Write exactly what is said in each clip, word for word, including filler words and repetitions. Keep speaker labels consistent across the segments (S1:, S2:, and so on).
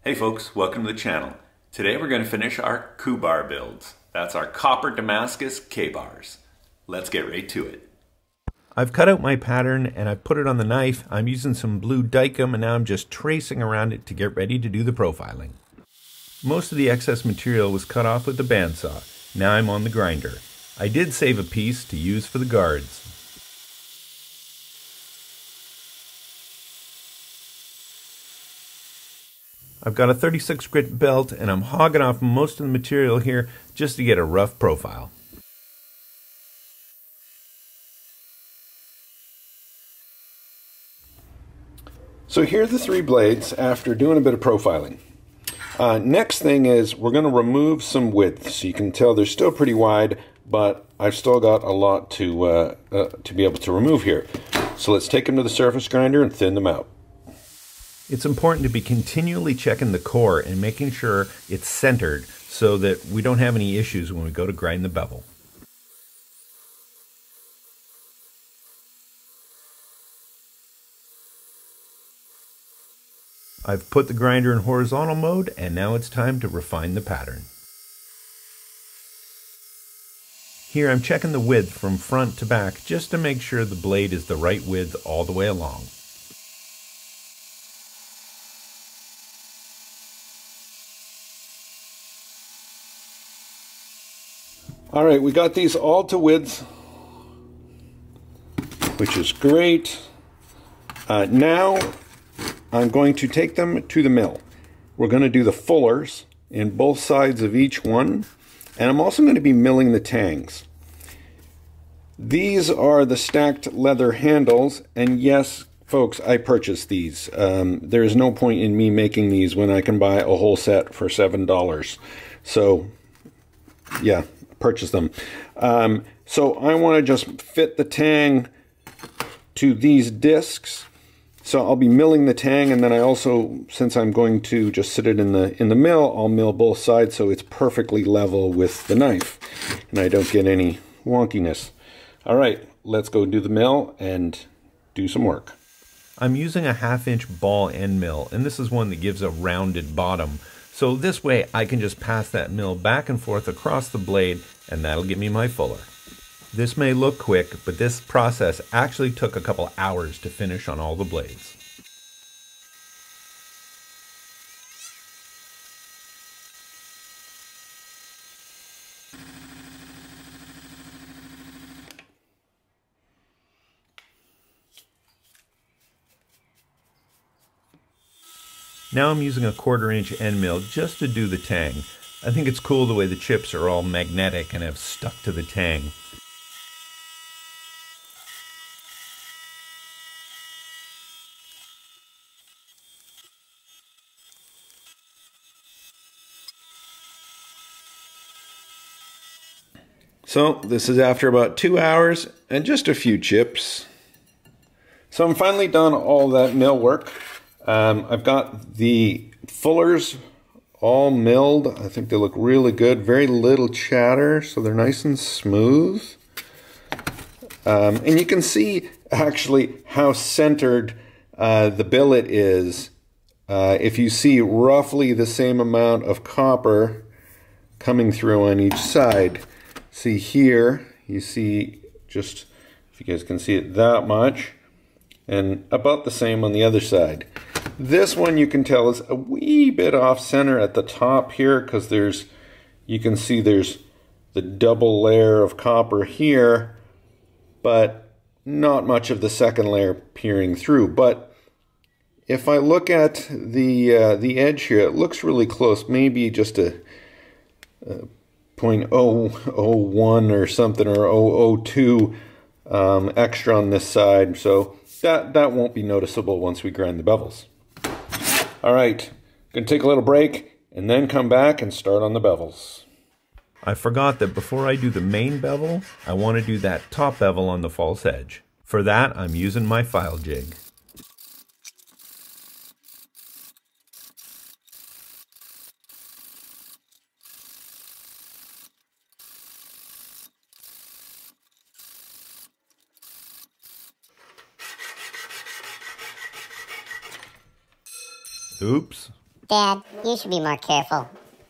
S1: Hey folks, welcome to the channel. Today we're going to finish our Ku-bar builds. That's our copper Damascus K-bars. Let's get right to it. I've cut out my pattern and I've put it on the knife. I'm using some blue Dykem and now I'm just tracing around it to get ready to do the profiling. Most of the excess material was cut off with the bandsaw. Now I'm on the grinder. I did save a piece to use for the guards. I've got a thirty-six grit belt and I'm hogging off most of the material here just to get a rough profile. So here are the three blades after doing a bit of profiling. Uh, next thing is we're going to remove some width. So you can tell they're still pretty wide, but I've still got a lot to, uh, uh, to be able to remove here. So let's take them to the surface grinder and thin them out. It's important to be continually checking the core and making sure it's centered so that we don't have any issues when we go to grind the bevel. I've put the grinder in horizontal mode and now it's time to refine the pattern. Here I'm checking the width from front to back just to make sure the blade is the right width all the way along. All right, we got these all to width, which is great. Uh, now I'm going to take them to the mill. We're going to do the fullers in both sides of each one, and I'm also going to be milling the tangs. These are the stacked leather handles, and yes, folks, I purchased these. Um, there is no point in me making these when I can buy a whole set for seven dollars. So, yeah. Purchase them. Um, so I want to just fit the tang to these discs. So I'll be milling the tang, and then I also, since I'm going to just sit it in the in the mill, I'll mill both sides so it's perfectly level with the knife, and I don't get any wonkiness. All right, let's go do the mill and do some work. I'm using a half inch ball end mill, and this is one that gives a rounded bottom. So this way I can just pass that mill back and forth across the blade and that'll give me my fuller. This may look quick, but this process actually took a couple hours to finish on all the blades. Now I'm using a quarter inch end mill just to do the tang. I think it's cool the way the chips are all magnetic and have stuck to the tang. So this is after about two hours and just a few chips. So I'm finally done all that mill work. Um, I've got the fullers all milled. I think they look really good. Very little chatter, so they're nice and smooth. Um, and you can see actually how centered uh, the billet is. Uh, if you see roughly the same amount of copper coming through on each side. See here, you see just, if you guys can see it, that much. And about the same on the other side. This one you can tell is a wee bit off center at the top here because there's, you can see there's the double layer of copper here, but not much of the second layer peering through. But if I look at the uh, the edge here, it looks really close, maybe just a, a zero point zero zero one or something, or zero point zero two um, extra on this side. So that, that won't be noticeable once we grind the bevels. All right, gonna take a little break and then come back and start on the bevels. I forgot that before I do the main bevel, I want to do that top bevel on the false edge. For that, I'm using my file jig. Oops,
S2: Dad, you should be more careful.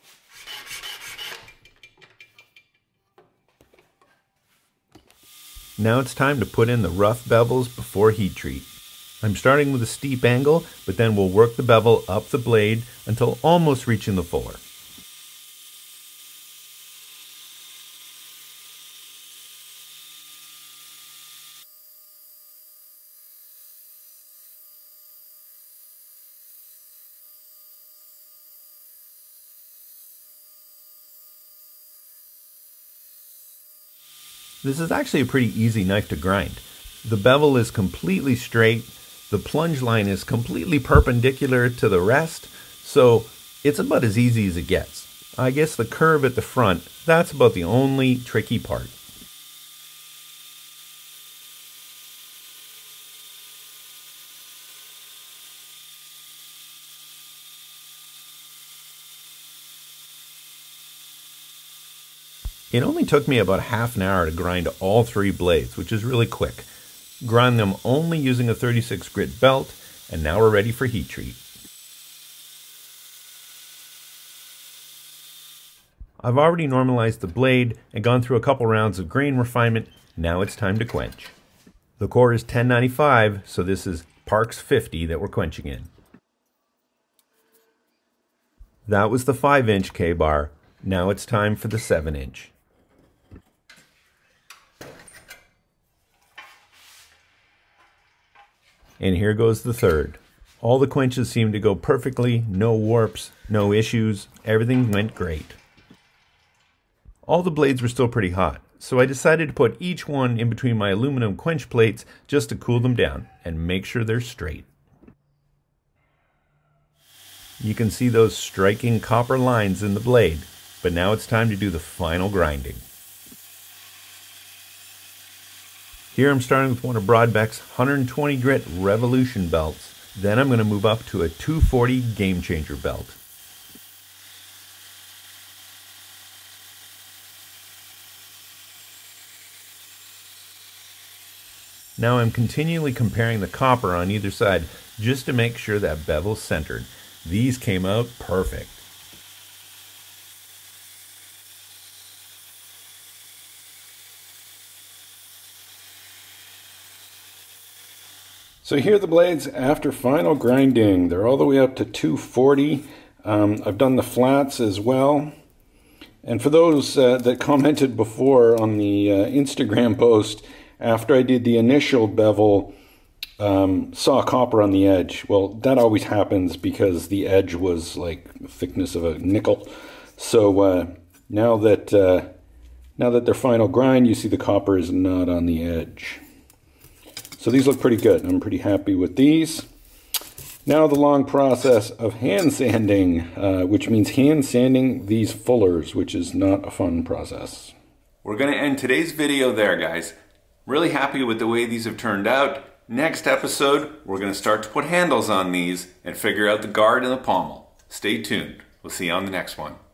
S1: Now it's time to put in the rough bevels before heat treat. I'm starting with a steep angle, but then we'll work the bevel up the blade until almost reaching the fuller. This is actually a pretty easy knife to grind. The bevel is completely straight, the plunge line is completely perpendicular to the rest, so it's about as easy as it gets. I guess the curve at the front, that's about the only tricky part. It only took me about half an hour to grind all three blades, which is really quick. Grind them only using a thirty-six grit belt, and now we're ready for heat treat. I've already normalized the blade and gone through a couple rounds of grain refinement. Now it's time to quench. The core is ten ninety-five, so this is Parks fifty that we're quenching in. That was the five inch K-bar. Now it's time for the seven inch. And here goes the third. All the quenches seemed to go perfectly, no warps, no issues, everything went great. All the blades were still pretty hot, so I decided to put each one in between my aluminum quench plates just to cool them down and make sure they're straight. You can see those striking copper lines in the blade, but now it's time to do the final grinding. Here I'm starting with one of Brodbeck's one hundred twenty grit Revolution belts. Then I'm going to move up to a two forty Game Changer belt. Now I'm continually comparing the copper on either side just to make sure that bevel's centered. These came out perfect. So here are the blades after final grinding. They're all the way up to two forty. Um, I've done the flats as well. And for those uh, that commented before on the uh, Instagram post, after I did the initial bevel, um, saw copper on the edge. Well, that always happens because the edge was like the thickness of a nickel. So uh, now that uh, now that they're final grind, you see the copper is not on the edge. So these look pretty good. I'm pretty happy with these. Now the long process of hand sanding, uh, which means hand sanding these fullers, which is not a fun process. We're going to end today's video there, guys. Really happy with the way these have turned out. Next episode, we're going to start to put handles on these and figure out the guard and the pommel. Stay tuned. We'll see you on the next one.